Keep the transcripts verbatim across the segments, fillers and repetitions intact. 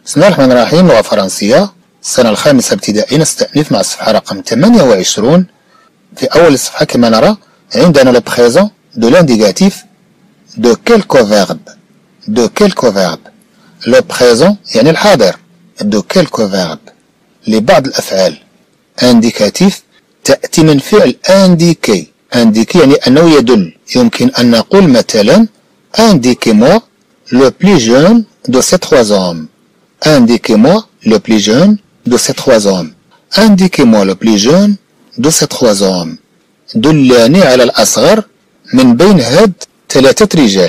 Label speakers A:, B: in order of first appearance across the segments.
A: بسم الله الرحمن الرحيم. لغة فرنسية، السنة الخامسة ابتدائي. نستأنف مع الصفحة رقم ثمانية وعشرين. في أول الصفحة كما نرى عندنا لو بريزون دو لانديكاتيف دو كيلكو فيرب. دو كيلكو فيرب لو بريزون يعني الحاضر، دو كيلكو فيرب لبعض الأفعال. انديكاتيف تأتي من فعل انديكي. انديكي يعني أنه يدل. يمكن أن نقول مثلا indiquez-moi le plus jeune de ces trois hommes. Indiquez-moi le plus jeune de ces trois hommes. Indiquez-moi le plus jeune de ces trois hommes. دلاني على الأصغر من بين هاد ثلاثة رجال.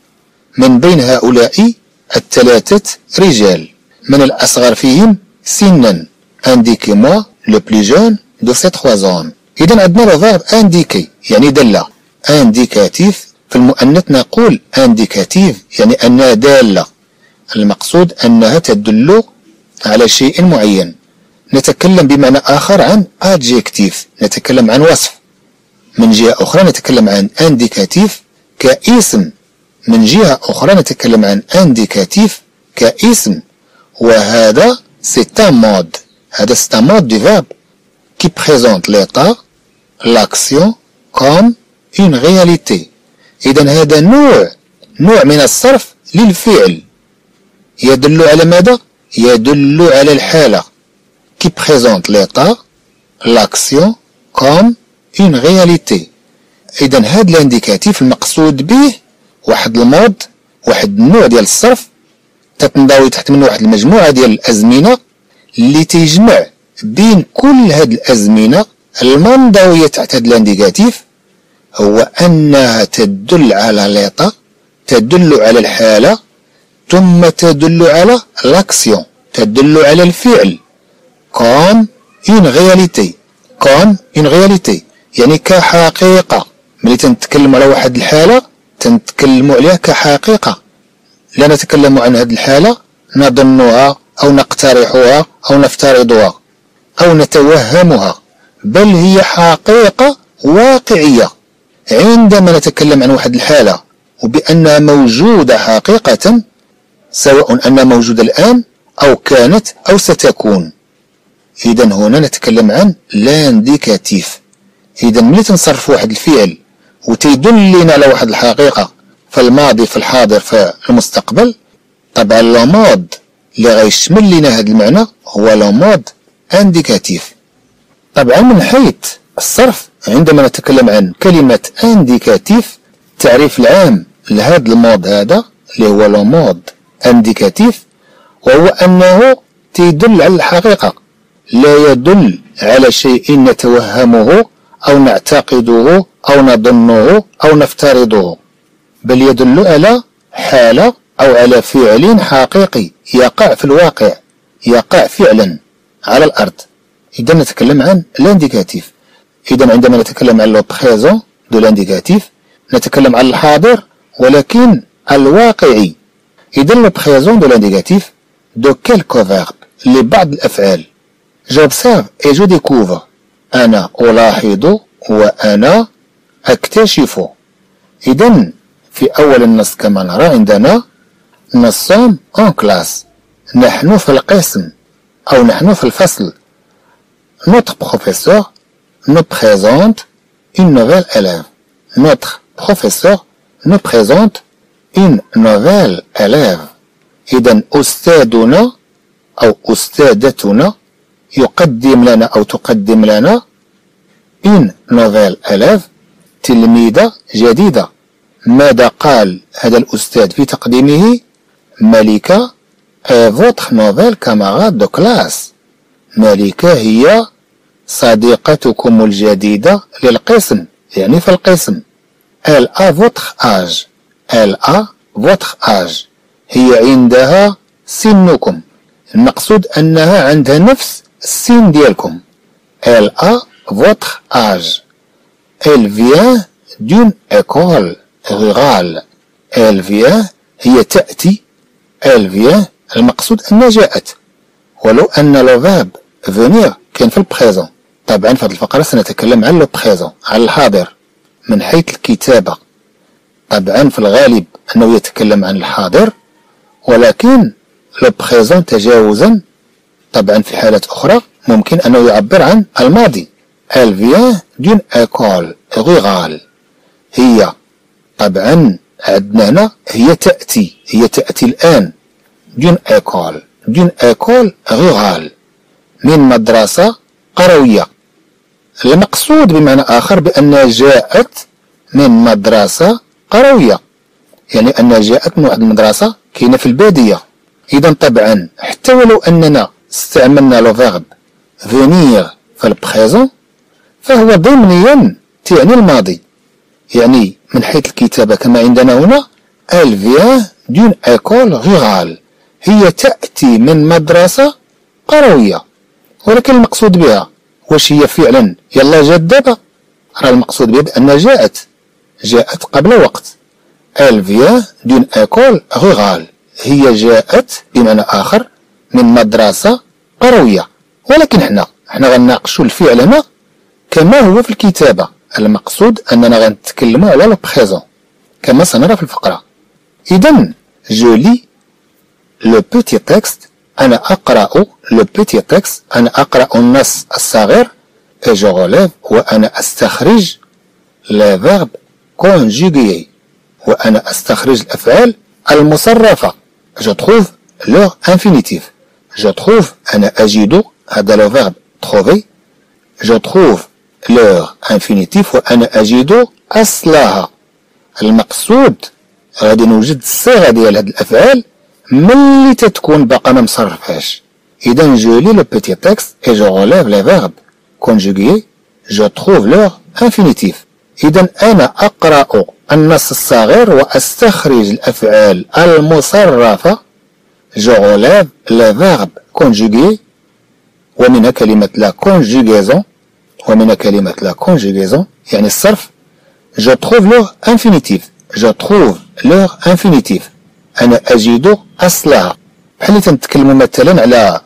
A: من بين هؤلاء الثلاثة رجال، من الأصغر فيهم سنا. Indiquez-moi le plus jeune de ces trois hommes. إذا عندنا لو فيرب indiquer يعني دل. indicatif في المؤنث نقول انديكاتيف يعني أنها دالة، المقصود أنها تدل على شيء معين. نتكلم بمعنى آخر عن adjectif، نتكلم عن وصف. من جهة أخرى نتكلم عن انديكاتيف كاسم، من جهة أخرى نتكلم عن انديكاتيف كاسم. وهذا c'est un mode. هذا c'est un mode du verbe qui présente l'état, l'action comme une réalité. إذا هذا نوع نوع من الصرف للفعل يدل على ماذا؟ يدل على الحالة. qui présente l'état, l'action comme une réalité. إذا هذا الانديكاتيف المقصود به واحد المود، واحد النوع ديال الصرف تتنضوي تحت منه واحد المجموعة ديال الأزمنة اللي تيجمع بين كل هاد الأزمنة المنضوية تحت هاد الانديكاتيف، هو أنها تدل على ليطا، تدل على الحالة، ثم تدل على لاكسيون، تدل على الفعل. كوم اون رياليتي. كوم اون رياليتي يعني كحقيقة. ملي تنتكلم على واحد الحالة تنتكلم عليها كحقيقة، لا نتكلم عن هذه الحالة نظنها أو نقترحها أو نفترضها أو نتوهمها، بل هي حقيقة واقعية. عندما نتكلم عن واحد الحالة وبأنها موجودة حقيقة، سواء أنها موجودة الآن أو كانت أو ستكون، إذا هنا نتكلم عن لانديكاتيف. إذا ملي تنصرف واحد الفعل وتيدل لنا على واحد الحقيقة في الماضي في الحاضر في المستقبل، طبعا لو مود اللي غيشمل لنا هذا المعنى هو لو مود انديكاتيف. طبعا من حيث الصرف عندما نتكلم عن كلمة انديكاتيف، التعريف العام لهذا المود هذا اللي هو لو مود انديكاتيف، وهو أنه تيدل على الحقيقة، لا يدل على شيء نتوهمه أو نعتقده أو نظنه أو نفترضه، بل يدل على حالة أو على فعل حقيقي يقع في الواقع، يقع فعلا على الأرض. إذا نتكلم عن الانديكاتيف. إذا عندما نتكلم عن لو بريزون دو لانديكاتيف نتكلم عن الحاضر ولكن الواقعي. إذا لو بريزون دو لانديكاتيف دو كيلكو فيرب لبعض الأفعال. j'observe et je découvre. أنا ألاحظ وأنا أكتشف. إذا في أول النص كما نرى عندنا nous sommes en classe. نحن في القسم أو نحن في الفصل. notre professeur nous présente une nouvelle élève. Notre professeur nous présente une nouvelle élève. إذا أستاذنا أو أستاذتنا يقدم لنا أو تقدم لنا une nouvelle élève، تلميذة جديدة. ماذا قال هذا الأستاذ في تقديمه؟ ملكة est votre nouvelle camarade de classe. ملكة هي صديقتكم الجديدة للقسم، يعني في القسم. elle a votre âge. elle a votre âge هي عندها سنكم، المقصود أنها عندها نفس السن ديالكم. elle a votre âge. elle vient d'une école rurale. elle vient هي تأتي. elle vient المقصود أنها جاءت، ولو أن لو فيرب venir كان في البريزون. طبعا في هذه الفقرة سنتكلم عن لو بريزون، عن الحاضر من حيث الكتابة. طبعا في الغالب أنه يتكلم عن الحاضر، ولكن لو بريزون تجاوزا. طبعا في حالات أخرى ممكن أنه يعبر عن الماضي. Elle vient d'une école rurale. هي طبعا عندنا هنا هي تأتي هي تأتي الآن d'une école d'une école rurale من مدرسة قروية. المقصود بمعنى آخر بأنها جاءت من مدرسة قروية، يعني أنها جاءت من واحد المدرسة كاينة في البادية. إذا طبعا حتى ولو أننا استعملنا لو فيرب venir في البريزون فهو ضمنيا تعني الماضي، يعني من حيث الكتابة كما عندنا هنا Elle vient d'une école rurale. هي تأتي من مدرسة قروية، ولكن المقصود بها واش هي فعلا يلا جات دابا؟ راه المقصود بها بأنها جاءت جاءت قبل وقت. Elle vient d'une école rurale. هي جاءت بمعنى آخر من مدرسة قروية، ولكن حنا حنا غنناقشوا الفعل هنا كما هو في الكتابة. المقصود أننا غنتكلموا على لو بريزون كما سنرى في الفقرة. إذن جو لي لو بيتي تكست، أنا أقرأ لو بيتي تكست، أنا أقرأ النص الصغير. et je relève وأنا أستخرج les verbes conjugués، وأنا أستخرج الأفعال المصرفة. je trouve leur infinitif. je trouve أنا أجد هذا لو verbe trouver. je trouve leur infinitif وأنا أجد أصلها. المقصود غادي نوجد الصيغة ديال هاد الأفعال ملي تتكون باقا ما مصرفهاش. إذا جو لي لو بيتي تكست et je relève les verbes conjugués. je trouve leur infinitif. إذا أنا أقرأ النص الصغير وأستخرج الأفعال المصرفة. je relève les verbes conjugués ومنها كلمة la conjugaison ومنها كلمة la conjugaison يعني الصرف. je trouve leur infinitif. je trouve leur infinitif. أنا أجد أصلها. بحال تنتكلموا مثلا على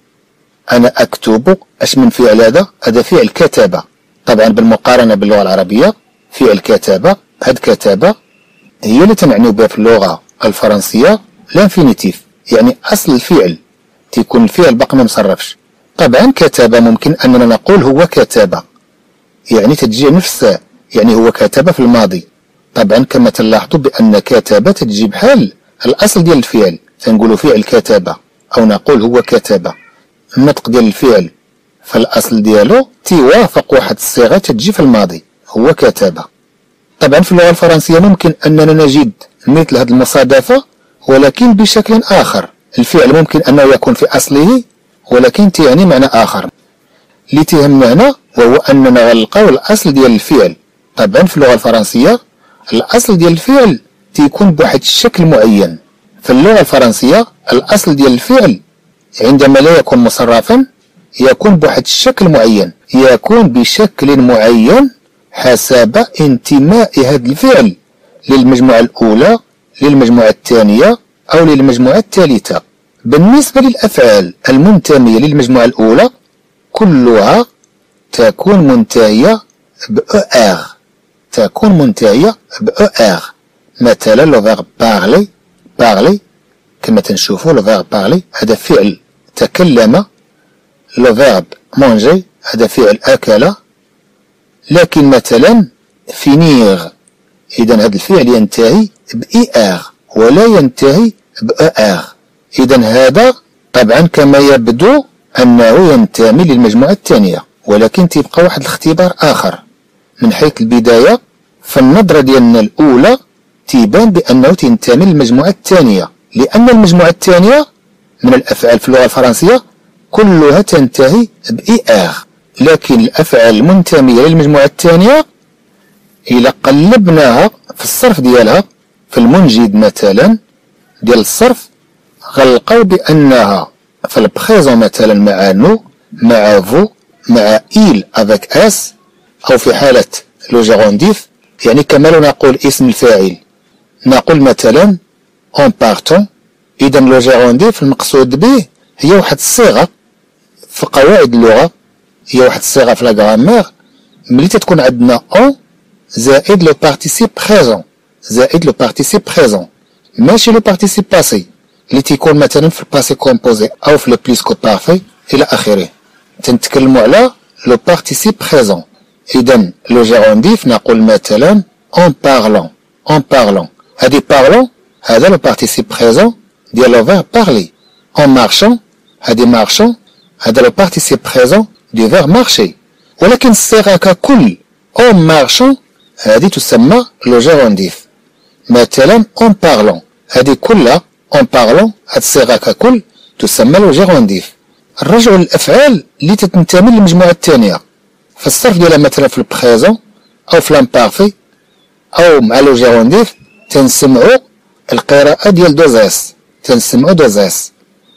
A: أنا أكتب، أش من فعل هذا؟ هذا فعل كتابة. طبعا بالمقارنة باللغة العربية فعل كتابة، هاد كتابة هي اللي تنعني بها في اللغة الفرنسية لانفينيتيف، يعني أصل الفعل تيكون الفعل باقي ما مصرفش. طبعا كتابة ممكن أننا نقول هو كتابة، يعني تجي نفس يعني هو كتابة في الماضي. طبعا كما تلاحظوا بأن كتابة تجي بحال الأصل ديال الفعل، تنقولوا فعل كتابة أو نقول هو كتابة. النطق ديال الفعل في الأصل ديالو تيوافق واحد الصيغة تجي في الماضي هو كتابة. طبعا في اللغة الفرنسية ممكن أننا نجد مثل هذه المصادفة ولكن بشكل آخر. الفعل ممكن أنه يكون في أصله ولكن تعني معنى آخر. اللي تيهمنا هنا وهو أننا غنلقاو الأصل ديال الفعل. طبعا في اللغة الفرنسية الأصل ديال الفعل تيكون بواحد الشكل معين. في اللغة الفرنسية الأصل ديال الفعل عندما لا يكون مصرفا يكون بواحد الشكل معين، يكون بشكل معين حسب انتماء هذا الفعل للمجموعة الأولى، للمجموعة الثانية أو للمجموعة الثالثة. بالنسبة للأفعال المنتمية للمجموعة الأولى كلها تكون منتهية ب er، تكون منتهية ب er. مثلا لو فيرب parler، parler كما تنشوفوا لو فيرب parler هذا فعل تكلم. لو فيرب manger هذا فعل أكل. لكن مثلا finir إذا هذا الفعل ينتهي ب er ولا ينتهي ب er. إذا هذا طبعا كما يبدو أنه ينتمي للمجموعة الثانية، ولكن تيبقى واحد الاختبار آخر. من حيث البداية فالنظرة ديالنا الأولى تيبان بأنه تنتمي للمجموعة الثانية، لأن المجموعة الثانية من الأفعال في اللغة الفرنسية كلها تنتهي ب er. لكن الأفعال المنتمية للمجموعة الثانية إلا قلبناها في الصرف ديالها في المنجد مثلا ديال الصرف غنلقاو بأنها في البريزون مثلا مع نو، مع فو، مع إيل افيك اس، أو في حالة لو جيرونديف يعني كما لو نقول اسم الفاعل نقول مثلا اون بارتون. إذا لو جيرونديف المقصود به هي واحد الصيغة في قواعد اللغة، هي واحد الصيغة في لاغرامير ملي تتكون عندنا اون زائد لو بارتيسيب بريزون، زائد لو بارتيسيب بريزون، ماشي لو بارتيسيب باسي. اللي تيكون مثلا في الباسي كومبوزي أو في لو بليسكو بارفي إلى آخره. تنتكلمو على لو بارتيسيب بريزون. إذن لو جيرونديف نقول مثلا en parlant en parlant. هادي parlant هذا لو بارتيسيب بريزون ديال لو فيرب parler. en marchant هادي marchant هذا لو بارتيسيب بريزون دو فيرب marcher. ولكن الصيغة ككل en marchant هادي تسمى لو جيرونديف. مثلا en parlant هادي كلها en parlant هاد الصيغة ككل تسمى لو جيرونديف. نرجعو للأفعال اللي تتنتمي للمجموعة الثانية في الصرف ديالها مثلا في البريزون أو في لامبارفي أو مع لو جيرونديف تنسمعو القراءة ديال دوزاس. تنسمعو دوزاس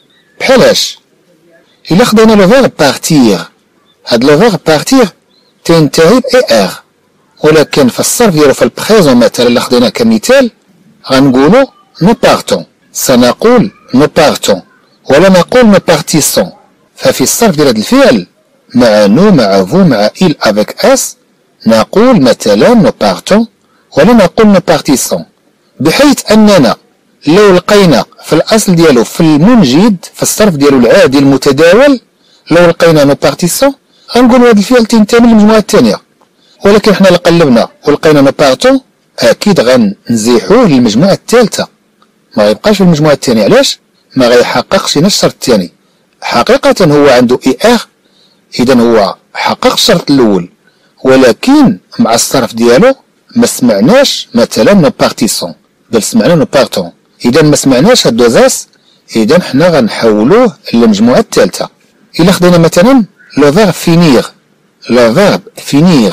A: بحالاش إلا خدينا لو فيرب بارتير هاد لو فيرب بارتير تنتهي ب اي ار. ولكن في الصرف ديالو في البريزون مثلا إلا خدينا كمثال غنقولو نو بارتون. سنقول نو بارتون ولا نقول نو بارتيسون. ففي الصرف ديال هاد الفعل مع نو مع فو مع إل افيك اس نقول مثلا نو بارتون ولا نقول نو بارتيسون. بحيث أننا لو لقينا في الأصل ديالو في المنجد في الصرف ديالو العادي المتداول لو لقينا نو بارتيسون غنقولو هاد الفعل تنتمي للمجموعة الثانية. ولكن حنا قلبنا ولقينا نو بارتون أكيد غنزيحوه للمجموعة الثالثة ما غيبقاش في المجموعة الثانية. علاش؟ ما غيحققش نفس الشرط الثاني. حقيقة هو عنده اي ار إذا هو حقق الشرط الأول ولكن مع الصرف ديالو ما سمعناش مثلا نو بارتيسون بل سمعنا نو بارتون. إذا ما سمعناش هاد دوزاس إذا حنا غنحولوه للمجموعة الثالثة. إلا خدينا مثلا لو فيرب فينيغ لو فيرب فينيغ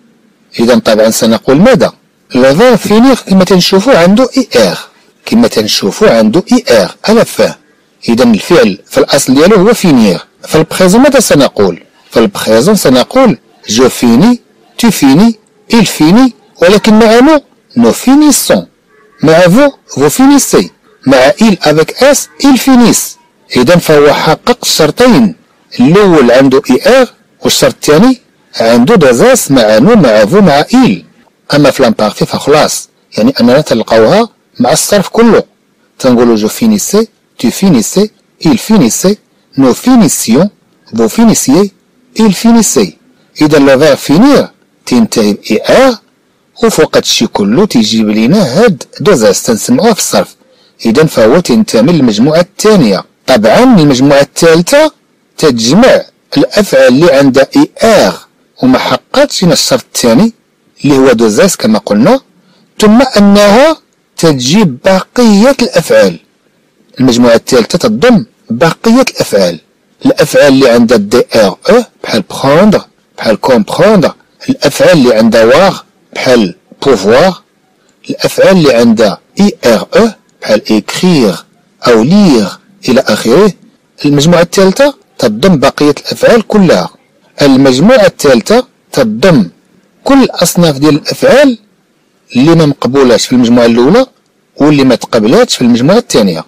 A: إذا طبعا سنقول ماذا؟ لو فيرب فينيغ كما تنشوفو عنده اي ار كما تنشوفو عنده اي ار على فاه. إذا الفعل في الأصل ديالو هو فينيغ. في البريزون ماذا سنقول؟ في البريزون سنقول جو فيني تو فيني إل فيني ولكن مع نو نو فينيسون مع فو فو فينيسي مع إل افيك اس إل فينيس. إذا فهو حقق الشرطين الأول عنده اي ار والشرط الثاني عنده دوزاس مع نو مع فو مع إل. أما في لامبارفي فخلاص يعني أننا تلقاوها مع الصرف كله. تنقولو جو فينيسي tu finissais, il finissait, nous finissions, vous finissiez, il finissait. إذا لو فيرب فينير تنتهي ب اي ار وفوق هادشي كله تيجيب لينا هاد دوزاس تنسمعوها في الصرف. إذا فهو تنتمي للمجموعة الثانية. طبعا المجموعة الثالثة تتجمع الأفعال اللي عندها اي ار وما حققتش الشرط الثاني اللي هو دوزاس كما قلنا ثم أنها تجيب بقية الأفعال. المجموعة الثالثة تضم بقية الأفعال. الأفعال اللي عندها دي ار او بحال بخوندر بحال كومبخوندر. الأفعال اللي عندها واغ بحال بوفوار. الأفعال اللي عندها اي ار او بحال إكريغ أو ليغ إلى آخره. المجموعة الثالثة تضم بقية الأفعال كلها. المجموعة الثالثة تضم كل الأصناف ديال الأفعال اللي ما مقبولاتش في المجموعة الأولى واللي ما تقبلاتش في المجموعة الثانية.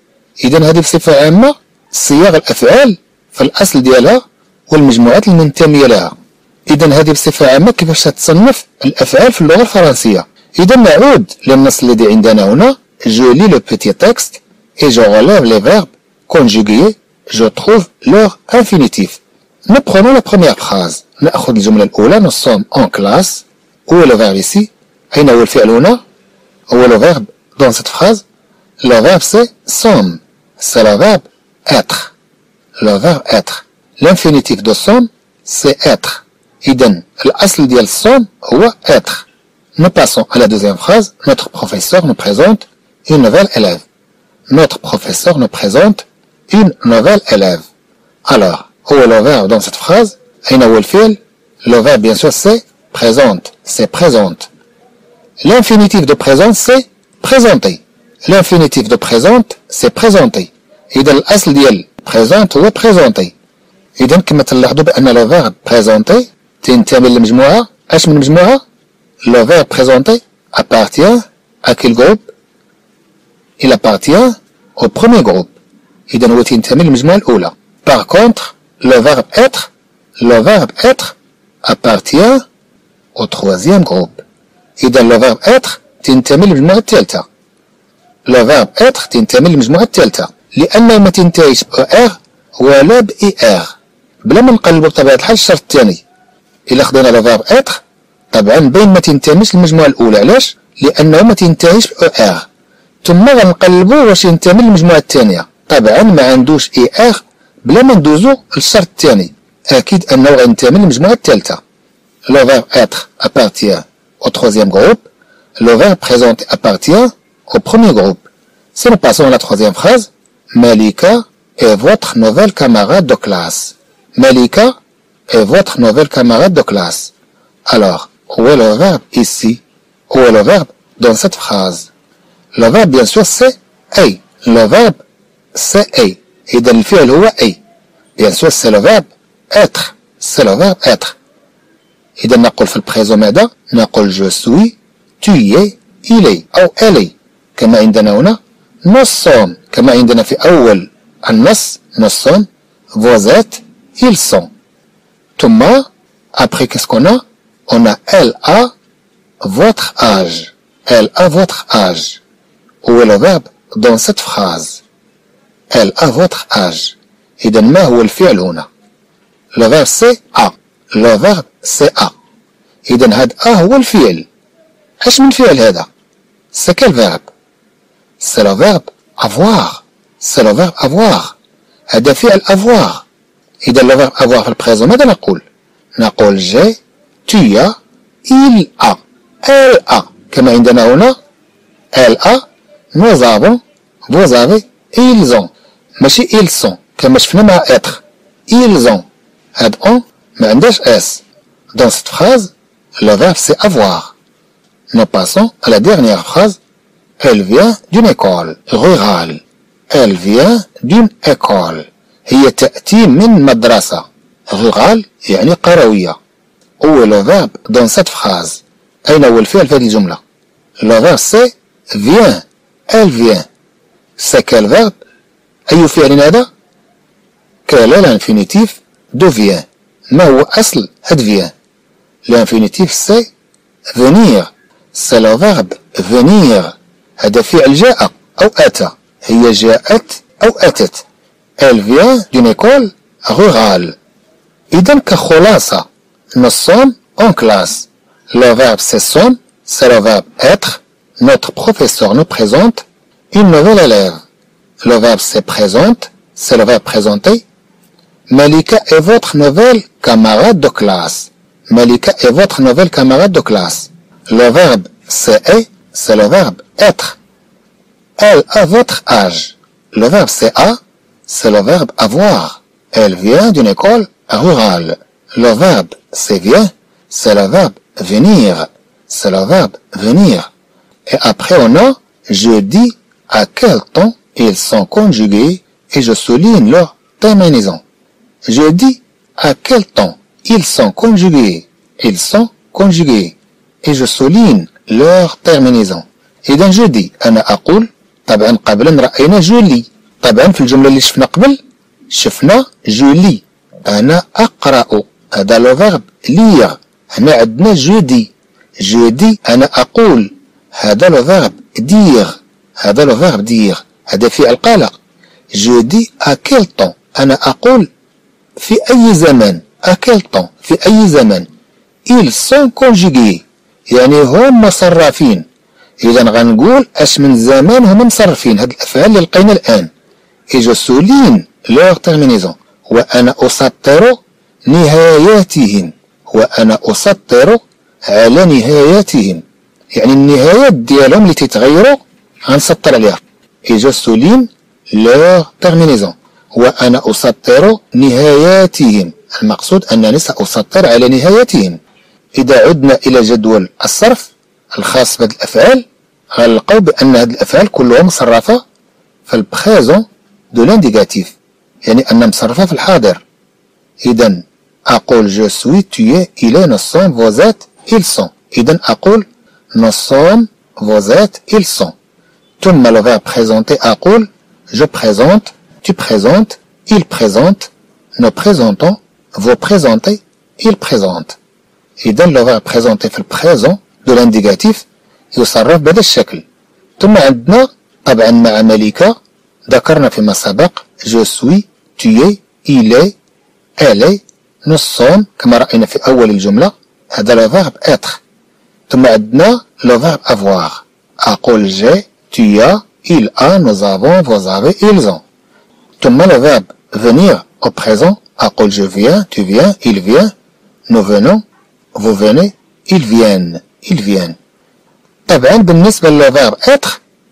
A: إذا هذه بصفة عامة صياغ الأفعال في الأصل ديالها والمجموعات المنتمية لها. إذا هذه بصفة عامة كيفاش تصنف الأفعال في اللغة الفرنسية. إذا نعود للنص الذي عندنا هنا. Je lis le petit texte et je relève les verbes conjugués. Je trouve leur infinitif. Nous prenons la première phrase. نأخذ الجملة الأولى. Nous sommes en classe. Où est le verbe ici? أين هو الفعل هنا؟ Où est le verbe dans cette phrase? Le verbe c'est somme. C'est le verbe être. Le verbe être. L'infinitif de somme c'est être. إذن الأصل ديال somme هو être. Nous passons à la deuxième phrase. Notre professeur nous présente une nouvelle élève. Notre professeur nous présente une nouvelle élève. Alors, où est le verbe dans cette phrase? أين هو الفعل? Le verbe bien sûr c'est présente. C'est présente. L'infinitif de présente c'est présenter. L'infinitif de présente c'est présenter. إذا الأصل ديال présente هو présenter. إذا كما تلاحظوا بأن le verbe présenter تنتمي للمجموعة. اش من مجموعة؟ Le verbe présenter appartient à quel groupe? Il appartient au premier groupe. إذا هو تنتمي للمجموعة الأولى. Par contre, le verbe être, le verbe être appartient au troisième groupe. إذا le verbe être تنتمي للمجموعة الثالثة. لو فيرب اتر تنتمي للمجموعة الثالثة لأنه ما تنتهيش ب ار ولا ب اي ار. بلا ما نقلبو بطبيعة الحال الشرط الثاني. إلا خدينا لو فيرب اتر طبعا بين ما تنتميش للمجموعة الأولى، علاش؟ لأنه ما تنتهيش ب ار. ثم غنقلبو واش ينتمي للمجموعة الثانية، طبعا ما عندوش اي ار بلا ما ندوزو للشرط الثاني، أكيد أنه غينتمي للمجموعة الثالثة. Le verbe être appartient au troisième groupe. Le verbe présenter appartient au premier groupe. Si nous passons à la troisième phrase, Malika est votre nouvelle camarade de classe. Malika est votre nouvelle camarade de classe. Alors, où est le verbe ici? Où est le verbe dans cette phrase? Le verbe, bien sûr, c'est أي. Le verbe, c'est أي. إذا الفعل هو أي. Bien sûr, c'est le verbe être. C'est le verbe être. إذا نقول في البريزون ماذا؟ نقول جو سوي، tu es، il est أو elle est. كما عندنا هنا nous sommes، كما عندنا في أول النص nous sommes، vous êtes، ils sont. ثم après qu'est-ce qu'on a؟ On a elle a votre âge. Elle a votre âge. Où est le verbe dans cette phrase? Elle a votre âge. إذا ما هو الفعل هنا؟ Le verbe c'est a. Le verbe c'est a. إذا هاد a هو الفعل. اش من فعل هذا؟ C'est quel verbe؟ C'est le verbe avoir. C'est le verbe avoir. هذا فعل avoir. إذا le verbe avoir في البريزون ماذا نقول؟ نقول j'ai، tu as، il a، elle a. كما عندنا هنا elle a، nous avons، vous avez، ils ont. ماشي ils sont كما شفنا مع être. Ils ont. هاد on ما عندهاش s. Dans cette phrase, le verbe c'est avoir. Nous passons à la dernière phrase. Elle vient d'une école rurale. Elle vient d'une école. هي تأتي من مدرسة. Rural يعني قروية. Où est le verbe dans cette phrase? أين هو الفعل في هذه الجملة؟ Le verbe c'est vient. Elle vient. C'est quel verbe؟ أي فعل هذا؟ Quel est l'infinitif de vient؟ ما هو أصل هاد vient؟ L'infinitif c'est venir. C'est le verbe venir. هذا فعل جاء أو أتى. هي جاءت أو أتت. Elle vient d'une école rurale. إذا كخلاصة nous sommes en classe. Le verbe c'est sommes, c'est le verbe être. Notre professeur nous présente une nouvelle élève. Le verbe c'est présente, c'est le verbe présenter. Malika est votre nouvelle camarade de classe. Malika est votre nouvelle camarade de classe. Le verbe c'est est, c'est le verbe être. Elle a votre âge. Le verbe c'est a, c'est le verbe avoir. Elle vient d'une école rurale. Le verbe c'est vient, c'est le verbe venir. C'est le verbe venir. Et après on a je dis à quel temps ils sont conjugués et je souligne leur terminaison. Je dis à quel temps ils sont conjugués. Ils sont conjugués. Et je souligne leur terminaison. إذا je dis أنا أقول. طبعا قبلا رأينا je lis. طبعا في الجملة اللي شفنا قبل شفنا je lis. أنا أقرأ. هذا لو فيرب lire. هنا عندنا je dis. Je dis أنا أقول. هذا لو فيرب dire. هذا لو فيرب dire. هذا فعل قلق. Je dis à quel temps. أنا أقول في أي زمن. à quel temps. في أي زمن. Ils sont conjugués. يعني هم مصرفين. إذا غنقول أش من زمان هم مصرفين. هاد الأفعال اللي لقينا الآن. Et je souligne leur terminaison. وأنا أسطر نهاياتهم. وأنا أسطر على نهاياتهم. يعني النهايات ديالهم اللي تتغيروا غنسطر عليها. Et je souligne leur terminaison. وأنا أسطر نهاياتهم. المقصود أنني سأسطر على نهاياتهم. إذا عدنا إلى جدول الصرف الخاص بهذه الأفعال غنلقاو بأن هذه الأفعال كلها مصرفة في البريزون دو لانديكاتيف. يعني أنها مصرفة في الحاضر. إذا أقول je suis, tu es, il est, nous sommes, vous êtes, ils sont. إذا أقول nous sommes, vous êtes, ils sont. ثم le verbe présenter أقول je présente, tu présentes, il présente, nous présentons, vous présentez, il présente. إذا le verbe présenter في البريزون دو لانديكاتيف يصرف بهذا الشكل. ثم عندنا طبعا مع ملكة ذكرنا فيما سبق جو سوي، tu es، il est، elle est، nous sommes كما رأينا في أول الجملة. هذا لو فيرب être. ثم عندنا لو فيرب avoir. أقول j'ai، tu as، il a، nous avons، vous avez، ils ont. ثم le verbe venir au présent. أقول je viens، tu viens، il vient، nous venons، vous venez، ils viennent، ils viennent. طبعا بالنسبة لو فيرب être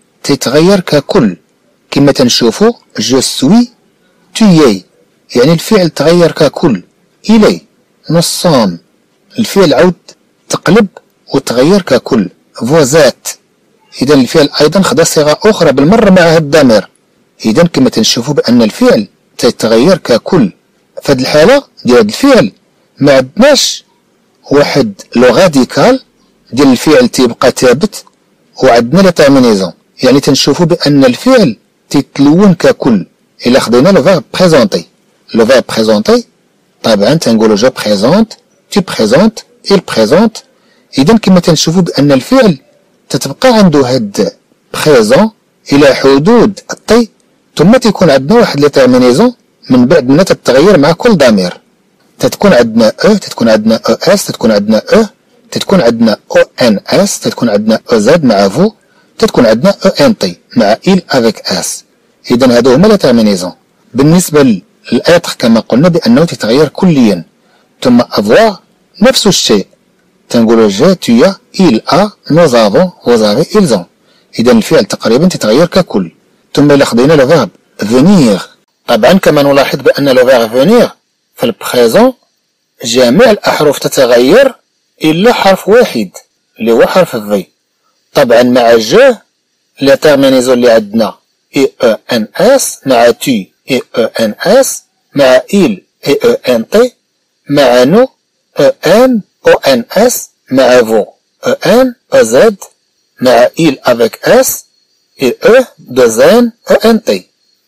A: تتغير ككل كما تنشوفو je suis، tu es، يعني الفعل تغير ككل. il est، nous sommes، الفعل عود تقلب وتغير ككل. vous êtes، إذا الفعل أيضا خدا صيغة أخرى بالمرة مع هاد الضمير. إذا كما تنشوفو بأن الفعل تتغير ككل. في هاد الحالة ديال هاد الفعل ما عندناش واحد لو غاديكال ديال الفعل تيبقى ثابت وعندنا لا تيرمينيزون، يعني تنشوفو بأن الفعل تيتلون ككل. إلا خدينا لو فيرب بريزونتي، لو فيرب بريزونتي طبعا تنقولو جو بريزونت، tu présentes، il présente. إذا كما تنشوفو بأن الفعل تتبقى عنده هاد بريزون إلى حدود الطي، ثم تيكون عندنا واحد لي تيرمينيزون من بعد منها تتغير مع كل ضمير. تتكون عندنا او، تتكون عندنا او اس، تتكون عندنا او، تتكون عندنا او ان اس، تتكون عندنا او زد مع فو، تتكون عندنا او ان تي مع il avec اس. إذا هادو هما لا تيرمينيزون. بالنسبة للاتر كما قلنا بأنه تتغير كليا. ثم افوار نفس الشيء، تنقولو جي، tu as، il a، nous avons، vous avez، ils ont. إذا الفعل تقريبا تتغير ككل. ثم إلا خدينا لو فيرب venir، طبعا كما نلاحظ بأن لو فيرب venir في البريزون جميع الأحرف تتغير إلا حرف واحد اللي هو حرف في. طبعا مع جو لا تيرمينيزون اللي عندنا اي او ان اس، مع تي اي او ان اس، مع il اي او ان تي، مع نو او ان او ان اس، مع فو او ان او زد، مع il avec اس اي او دوزان او ان تي.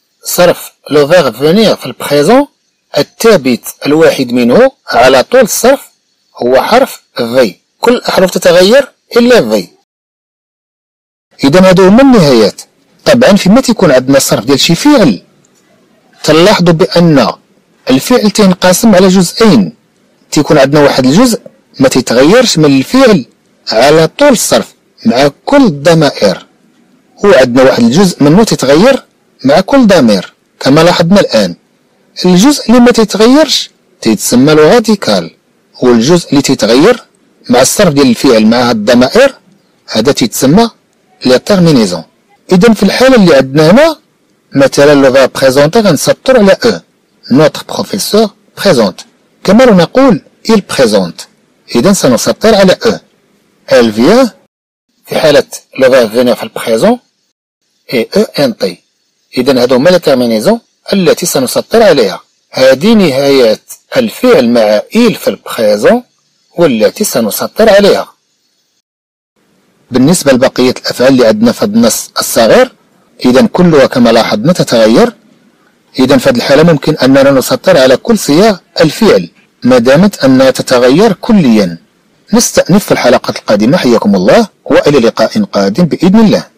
A: صرف لو فيرب venir في البريزون الثابت الواحد منه على طول الصرف هو حرف في. كل الأحرف تتغير إلا في. إذا هادو هما النهايات. طبعا فيما تيكون عندنا صرف ديال شي فعل تلاحظوا بأن الفعل تينقسم على جزئين. تيكون عندنا واحد الجزء ما تيتغيرش من الفعل على طول الصرف مع كل الضمائر، وعندنا واحد الجزء منه تيتغير مع كل ضمير كما لاحظنا الآن. الجزء اللي ما تيتغيرش تيتسمى لو غاديكال، والجزء اللي تيتغير مع الصرف ديال الفعل مع هاد الضمائر هذا تيتسمى لا تيرمينيزون. إذا في الحالة اللي عندنا هنا مثلا لو فيرب بريزونتي غنسطر على او، نوتر بروفيسور بريزونت، كما لو نقول il بريزونت، إذا سنسطر على او. elle vient في حالة لو فيرب venir في البريزون اي او ان تي. إذا هادو هما لا تيرمينيزون التي سنسطر عليها. هذه نهايات الفعل مع il في البريزون والتي سنسطر عليها. بالنسبة لبقية الأفعال اللي عندنا في النص الصغير إذا كلها كما لاحظنا تتغير. إذا في هذه الحالة ممكن أننا نسطر على كل صيغ الفعل ما دامت أنها تتغير كليا. نستأنف في الحلقة القادمة. حياكم الله وإلى لقاء قادم بإذن الله.